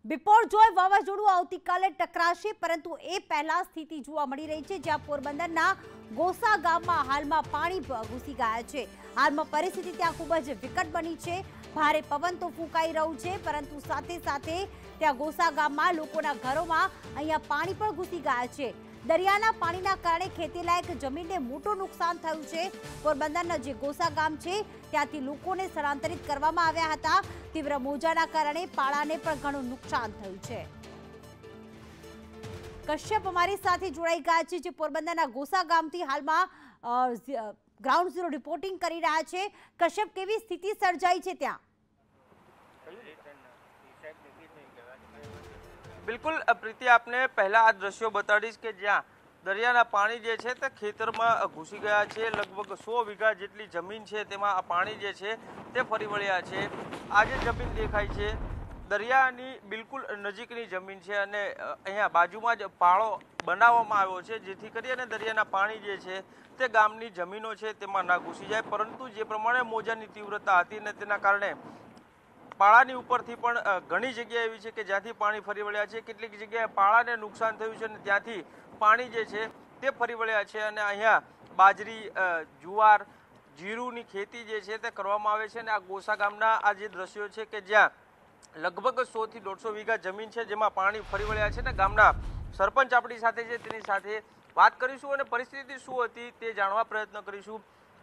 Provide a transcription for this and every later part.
બિપોરજોય વાવાઝોડું આવતીકાલે ટકરાશે, પરંતુ એ પહેલા સ્થિતિ જોવા મળી રહી છે જ્યાં પોરબંદરના ગોસા ગામમાં હાલમાં પાણી ઘૂસી ગયા છે। હાલમાં પરિસ્થિતિ ત્યાં ખૂબ જ વિકટ બની છે। ભારે પવન તો ફૂંકાઈ રહ્યું છે, પરંતુ સાથે સાથે ત્યાં ગોસા ગામમાં લોકોના ઘરોમાં અહીંયા પાણી પણ ઘૂસી ગયા છે। દરિયાના પાણીના કારણે ખેતીલાયક જમીનને મોટું નુકસાન થયું છે। પોરબંદરના જે ગોસા ગામ છે ત્યાંથી લોકોને સ્થળાંતરિત કરવામાં આવ્યા હતા। तीव्र मोजाना कारणे पाळाने पण घणुं नुकसान थयुं छे। कश्यप अमारी साथे जोड़ाई गया छे, जे पोरबंदरना गोसा गामथी हालमां ग्राउंड झीरो रिपोर्टिंग करी रह्या छे। कश्यप, केवी स्थिति सर्जाई छे त्यां? बिल्कुल प्रीति, आपने पहला आ दृश्यों बताड़ीश के ज्यां दरियाना पाणी जे छे ते खेतरमां घूसी गया छे। लगभग 100 वीघा जेटली जमीन छे तेमां आ पाणी जे छे ते फरी वळ्या छे। आ जे जमीन देखाय छे दरियानी बिल्कुल नजीकनी जमीन छे अने अहींया बाजुमां ज पाळो बनाववामां आव्यो छे, जेथी करीने दरियाना पाणी जे छे ते गामनी जमीनो छे तेमां ना घूसी जाय। परंतु जे प्रमाणे मोजानी तीव्रता हती ने तेना कारणे पाळानी उपरथी पण घणी जग्या एवी छे के ज्यांथी पाणी फरी वळ्या छे। કેટલીક જગ્યાએ પાળાને નુકસાન થયું છે અને ત્યાંથી પાણી જે છે તે ફરી વળ્યા છે અને અહીંયા બાજરી, જુવાર, જીરુની ખેતી જે છે તે કરવામાં આવે છે। અને આ ગોસા ગામના આ જે દ્રશ્યો છે કે જ્યાં લગભગ 100 થી 150 વીઘા જમીન છે જેમાં પાણી ફરી વળ્યા છે ને ગામના સરપંચ આપણી સાથે છે, તેની સાથે વાત કરીશું અને પરિસ્થિતિ શું હતી તે જાણવા પ્રયત્ન કરીશું।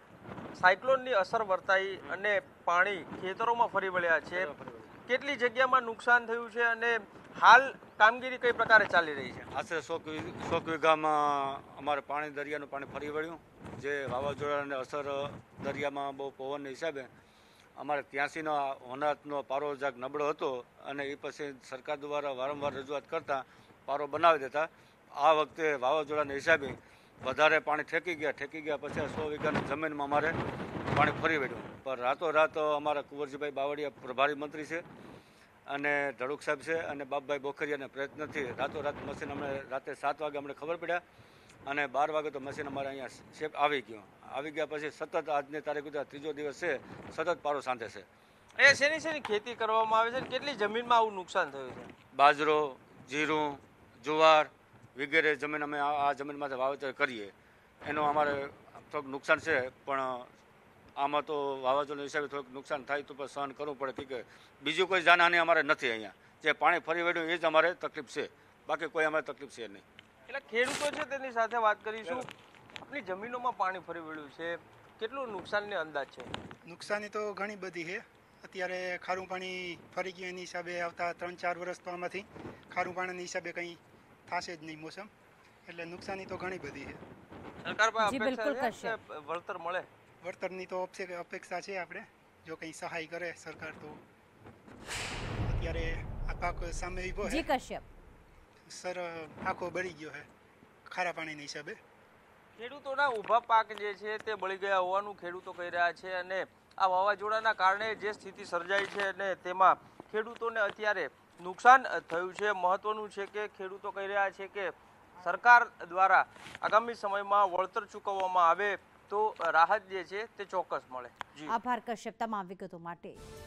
સાયક્લોનની અસર વર્તાઈ અને પાણી ખેતરોમાં ફરી વળ્યા છે, કેટલી જગ્યામાં નુકસાન થયું છે અને હાલ કામગીરી કઈ પ્રકારે ચાલી રહી છે? આશરે 100 વીઘામાં અમારે પાણી, દરિયાનું પાણી ફરી વળ્યું। જે વાવાઝોડાની અસર દરિયામાં બહુ પવનના હિસાબે અમારે 83નો હોનારતનો પારો જાગ નબળો હતો અને એ પછી સરકાર દ્વારા વારંવાર રજૂઆત કરતાં પારો બનાવી દેતા આ વખતે વાવાઝોડાના હિસાબે વધારે પાણી ઠેકી ગયા પછી 100 વીઘાની જમીનમાં અમારે પાણી ફરી વળ્યું। પણ રાતોરાત અમારા કુંવરજીભાઈ બાવળિયા પ્રભારી મંત્રી છે અને ધડુક સાહેબ છે અને બાપભાઈ બોખરિયાના પ્રયત્નથી રાતોરાત મશીન અમને રાતે 7 વાગે અમને ખબર પડ્યા અને 12 વાગે તો મશીન અમારે અહીંયા શેપ આવી ગયા પછી સતત આજની તારીખ સુધી ત્રીજો દિવસ છે, સતત પારો સાંધે છે। એ શેની ખેતી કરવામાં આવે છે? કેટલી જમીનમાં આવું નુકસાન થયું છે? બાજરો, જીરું, જુવાર વગેરે જમીન અમે આ જમીનમાંથી વાવેતર કરીએ એનું અમારે થોડુંક નુકસાન છે, પણ આમાં તો વાવાઝોડાના હિસાબે થોડુંક નુકસાન થાય તો પણ સહન કરવું પડે કે બીજું કોઈ જાનહાની અમારે નથી। અહીંયા જે પાણી ફરી વળ્યું એ જ અમારે તકલીફ છે, બાકી કોઈ અમારે તકલીફ છે નહીં। એટલે ખેડૂતો છે તેની સાથે વાત કરીશું। આપણી જમીનોમાં પાણી ફરી વળ્યું છે, કેટલું નુકસાનની અંદાજ છે? નુકસાની તો ઘણી બધી છે। અત્યારે ખારું પાણી ફરી ગયું એની હિસાબે આવતા 3-4 વર્ષ તો આમાંથી ખારું પાણીના હિસાબે કંઈ થશે જ નહીં મોસમ, એટલે નુકસાની તો ઘણી બધી છે। સરકાર પાસે અપેક્ષા છે વળતર મળે? વળતરની તો અપેક્ષા છે આપણે, જો કંઈ સહાય કરે સરકાર તો। અત્યારે આ પાક સામે ઊભો છે સર, આખો બળી ગયો છે ખારા પાણીના હિસાબે। ખેડૂતોના ઊભા પાક જે છે તે બળી ગયા હોવાનું ખેડૂતો કહી રહ્યા છે અને આ વાવાઝોડાના કારણે જે સ્થિતિ સર્જાઈ છે અને તેમાં ખેડૂતોને અત્યારે નુકસાન થયું છે। મહત્વનું છે કે ખેડૂતો કહી રહ્યા છે કે સરકાર દ્વારા આગામી સમયમાં વળતર ચૂકવવામાં આવે તો રાહત જે છે તે ચોક્કસ મળે। આભાર કશ્યપ તમામ વિગતો માટે।